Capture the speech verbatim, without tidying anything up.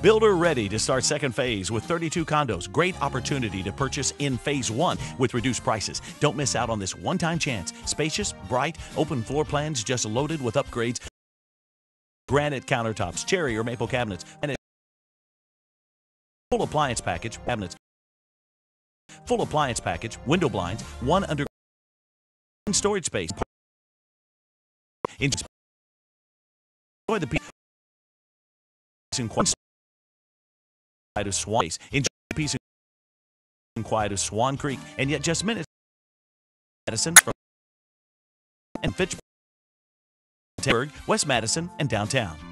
Builder ready to start second phase with thirty-two condos. Great opportunity to purchase in phase one with reduced prices. Don't miss out on this one-time chance. Spacious, bright, open floor plans just loaded with upgrades. Granite countertops, cherry or maple cabinets, and a full appliance package, cabinets. Full appliance package, window blinds, one under storage space. Enjoy the peace and quiet of Swan. Enjoy the peace and quiet of Swan Creek, and yet just minutes. Madison and Fitchburg, West Madison, and downtown.